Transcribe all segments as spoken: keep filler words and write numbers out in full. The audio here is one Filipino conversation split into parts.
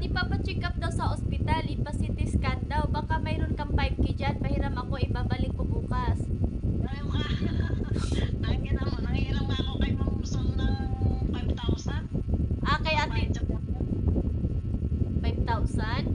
ipapacheck up daw sa ospital, ipa-C T scan daw. Baka mayroon kang five K dyan, pahiram ako, ibabalik ko bukas. Ay, mga, nangin ako, nangihiram nga ako kay Ma'am Sol ng five thousand. Ah, kay ate, five thousand?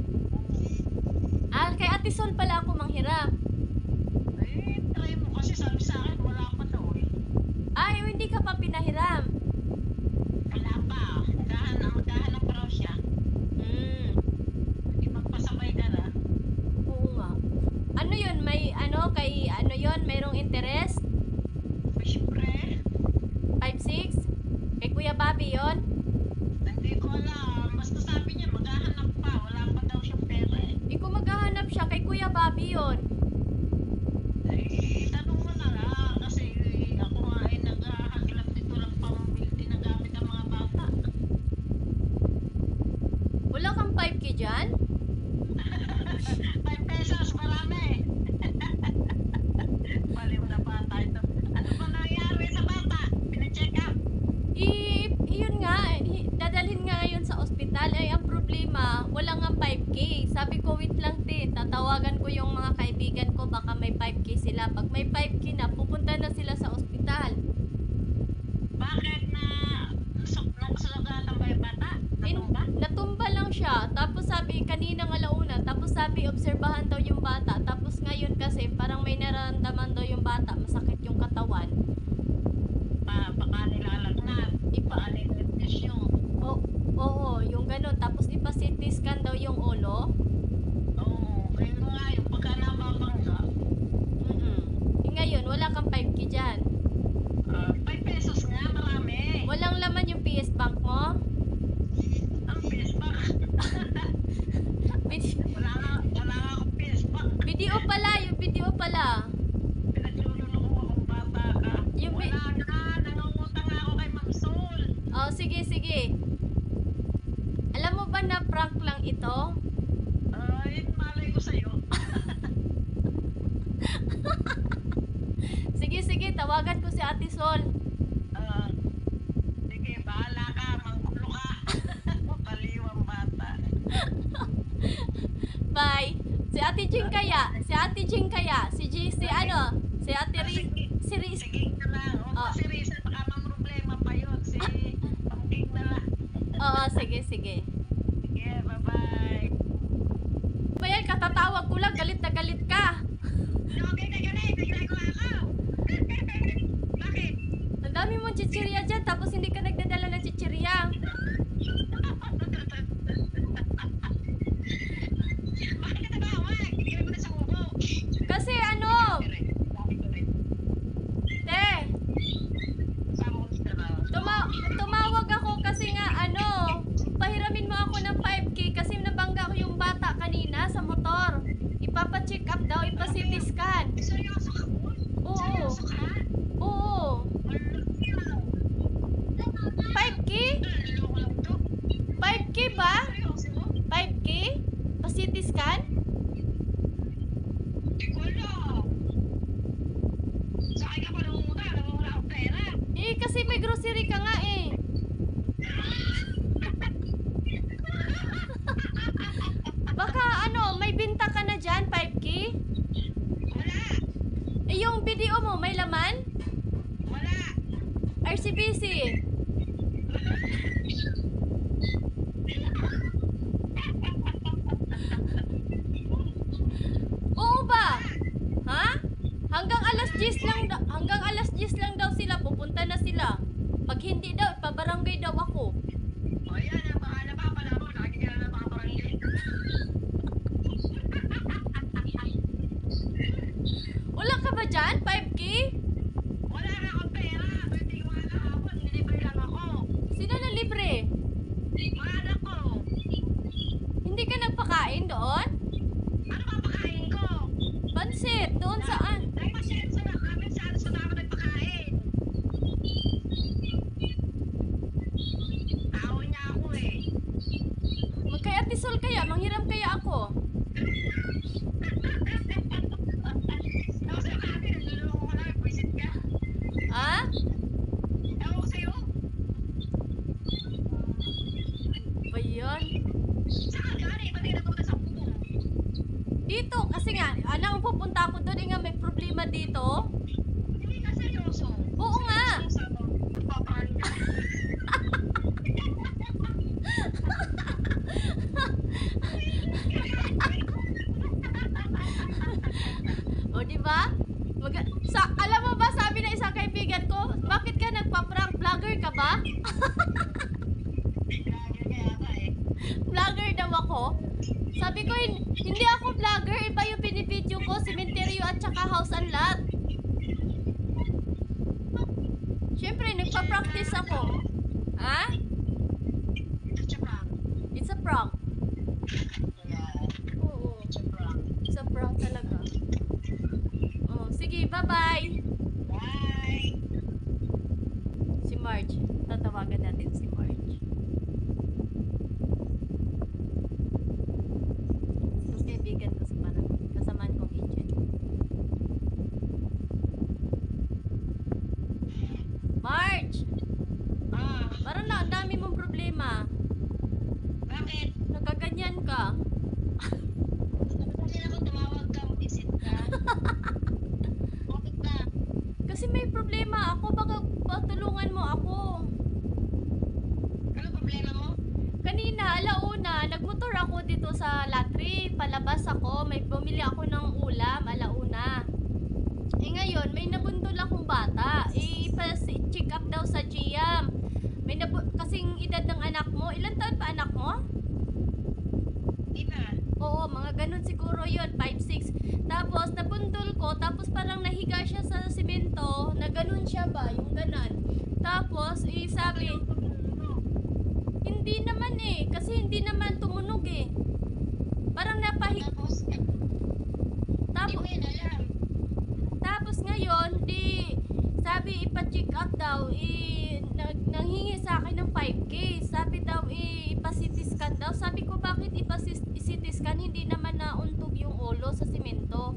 Ah, kay ate Sol pala ako manghiram. Eh, try mo kasi sabi sa akin, wala pa daw eh. Ay, hindi ka pa pinahiram. Wala pa. Maghahanap, maghahanap pa raw siya. Hmm, Ipagpasabay ka na. oo nga. Ano yun, may ano, kay ano yun, mayroong interest? Siyempre, five six? Kay Kuya Bobby yun? hindi ko alam. Basta sabi niya, maghahanap pa. Wala pa daw siyang pera eh. Di ko maghahanap siya, kay Kuya Bobby yun. Eh, tanong mo na lang. Kasi eh, ako nga ay naghahagilap dito lang pamamili din ng gamit ng mga bata. Wala kang five K dyan? five pesos, marami. Baliw na bata ito. Ano ba nangyari sa bata? Pina-check up. I, yun nga, i- dadalhin nga ngayon sa ospital. Ay, ang problema, wala nga five K. Sabi ko, wait lang te, tatawagan ko yung mga kaibigan ko, baka may five K sila. Pag may five K na, pupunta na sila sa ospital. Bakit na nagsulagatan ba yung bata? In, Natumba? natumba lang siya. Tapos sabi, kanina ng alauna, tapos sabi, obserbahan daw yung bata. Tapos ngayon kasi, parang may nararamdaman daw yung bata, masakit yung katawan. Pa, baka nilalagnat. Ipa, Paninipesyon. oo, oo, yung ganun. Tapos ipa-C T scan daw yung ulo. Oo, kaya nga yung pagka nababangga, Mm-mm. Eh, ngayon, wala kang five K dyan. ah, five pesos nga, marami. Walang laman yung P S Bank mo? Ang Facebook. Vid- Wala nga, wala nga akong Facebook. video pala, yung video pala. Pinaglulunok ko akong bata ka. Yung bi- Wala na, nangungutang nga ako kay Ma'am Sol. Oh, sige, sige. Alam mo ba na prank lang ito? Ay, malay ko sa'yo. Sige, sige, tawagan ko si Ate Sol. Ah, sige, bahala ka, manggulo ka. Kaliwang bata. Bye. Si Ate Jing kaya, si Ate Jing kaya, si G, si ano, si Ate Ah, Ri, sige. si Riz. Sige na lang. Huwag Oh. oh. si Risa, baka mamroblema pa yun. Si Pangking na lang. Oo, sige, sige. Sige, bye-bye. Bayan, katatawag ko lang, galit na galit ka. Okay na galit, nagagawa ko. Bakit? Ang dami mong chichirya dyan, tapos hindi ka nagdadala ng chichirya. Bakit ka tabawag? Bigyan mo na sa kubo. Kasi ano, te, tuma tumawag ako kasi nga ano, pahiramin mo ako ng five K kasi nabangga ko yung bata kanina sa motor. Ipapa-check up daw, ipa-C T scan. Seryoso ka po? Oo. Seryoso ka? Oo. five K? Naliloko lang to. five K ba? Seryoso? five K? Pa-C T scan? Di ko alam. Sa akin ka pa nangunguna, nangunguna akong pera. Eh, kasi may grocery ka nga eh. Baka ano, may binta ka na dyan, five K? Wala. Eh, yung video mo, may laman? Wala. R C B C. Oo ba? Ha? Hanggang alas diyes lang da- hanggang alas diyes lang daw sila, pupunta na sila. Pag hindi daw, pabarangay daw ako. O yan, ang baka napapala mo, nakikita na mga barangay. Wala ka ba dyan? five K? Wala na akong pera. Pwede ko nga nakapon, nilibre lang ako. Sino na libre? Mga anak ko. Hindi ka nagpakain doon? Ano papakain ko? Pansit, doon saan? Ay, pasensya na kami saan sa ako nagpakain. Mag- sa, alam mo ba, sabi ng isang kaibigan ko, bakit ka nagpa-prank? Vlogger ka ba? Lagi kaya ka eh. Vlogger daw ako. Sabi ko, "Hin- hindi ako vlogger. Iba yung binibideo ko, cementerio at saka house and lot. Siyempre, nagpa-practice ako. Ha? It's a prank. It's a prank. Yeah, Oo. it's a prank. It's a prank talaga. Oh, sige, bye-bye. Bye! Si Marge. Tatawagan natin si Marge. Yung kaibigan ko sa parang kasamaan kong agent. Marge! Ah, Parang na, ang dami mong problema. bakit? Nakaganyan ka. Kasi ako tumawag ka, visit ka. Bakit na? Kasi may problema ako. Baka patulungan mo ako. Ano problema mo? Kanina, alauna, nagmotor ako dito sa Latri. Palabas ako. May bumili ako ng ulam, alauna. Eh ngayon, may nabundol akong bata. Eh, ipas-check up daw sa G M. May nabu- kasing edad ng anak mo. Ilan taon pa anak mo? Di ba? Oo, mga ganun siguro yun, five six. Tapos, nabundol ko, tapos parang nahiga siya sa simento, na ganun siya ba, yung ganan. Tapos, eh, sabi, hindi naman eh, kasi hindi naman tumunog eh. Parang napahig. Tapos, di Tapos, mo yan alam. tapos ngayon, di, sabi ipa-check up daw, eh, nag, nanghingi sa akin ng five K. Sabi daw, eh, ipa-C T scan daw. Sabi ko, bakit ipa-C T scan? Hindi naman nauntog yung ulo sa simento.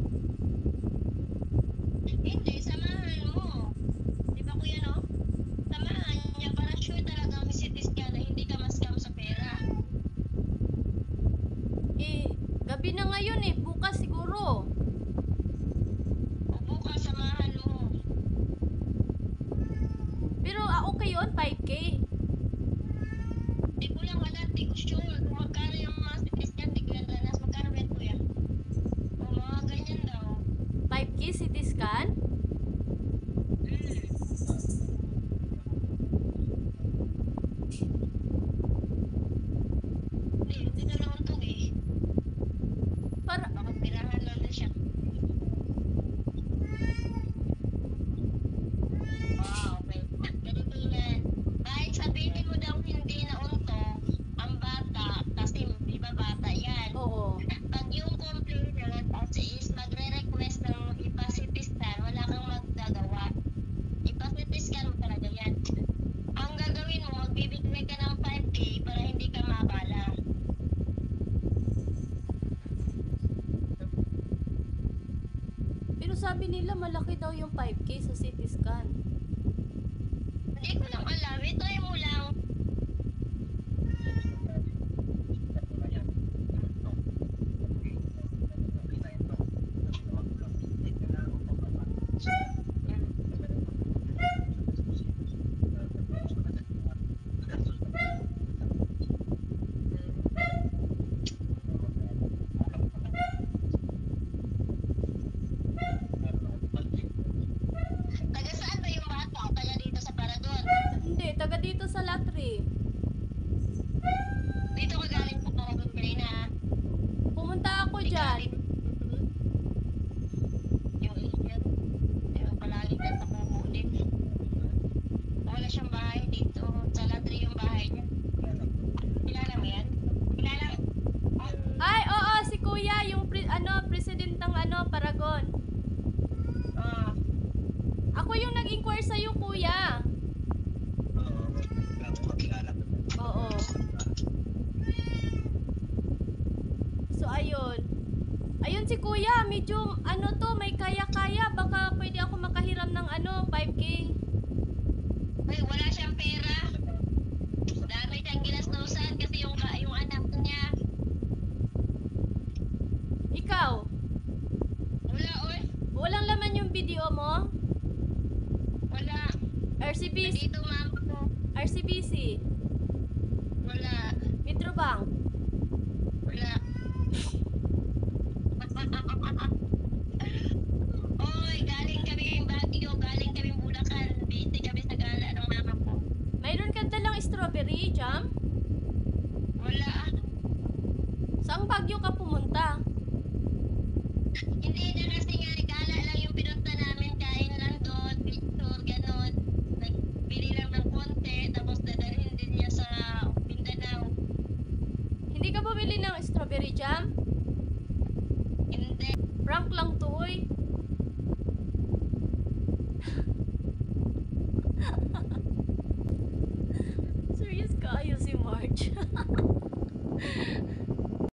Hindi, samahan mo. Di ba kuya no? Samahan niya para sure talaga ang cities ka na hindi ka ma-scam sa pera. Eh, gabi na ngayon eh, bukas siguro. O bukas samahan mo. Pero ah, okay yun, five K. Di ko lang wala, di ko sure kung magkano yung mga cities ka, di ko yan ranas. Magkano ba yan kuya? O mga ganyan daw. five K C T scan? Hindi, hindi na nauntog eh. Para, Baka pirahan lang na siya. Wow, okay. Ganito yan. Kahit sabihin mo daw hindi na untog, ang bata, kasi di ba bata yan. oo. Pag yung complainant kasi is magre-request ng ipa-C T scan, wala kang magagawa. Ipa-C T scan mo talaga yan. Ang gagawin mo, magbibigay ka ng five K para hindi ka mabala. Pero sabi nila malaki daw yung five K sa C T scan. Hindi ko lang alam, itry mo lang. Taga saan ba yung bata? Taga dito sa Parador. Hindi, taga dito sa Latri. Dito ka galing sa Parador kanina. Pumunta ako dyan. Yung isyan. Yung palagi ka sa kubo din. Wala siyang bahay dito. Sa Latri yung bahay niya. Kilala mo yan? Kilala? Ay, oo, si Kuya, yung pre- ano, presidentang ano, Paragon. Oo. Ako yung nag-inquire sa'yo, Kuya. Oo. So, ayun. Ayun si Kuya, medyo, ano to, may kaya-kaya. Baka pwede ako makahiram ng ano, five K. Uy, wala siyang pera. Dami siyang ginastusan kasi yung, ka- yung anak niya. Ikaw, Wala, oy. walang laman yung video mo? Wala. R C B C? Nandito mama ko. R C B C? Wala. Metrobank? Wala. Oy, galing galing kami Baguio, galing kami Bulacan. Busy kami sa gala ng mama ko. Mayroon ka dalang strawberry jam? Wala. Saang Baguio ka pumunta? Hindi na kasi nga, gala lang yung pinunta namin. Kain lang doon, picture, ganon. Nagbili lang ng konti, tapos dadalhin din niya sa Mindanao. Hindi ka bumili ng strawberry jam? Hindi. Prank lang to, oy. Serious kayo si Marge.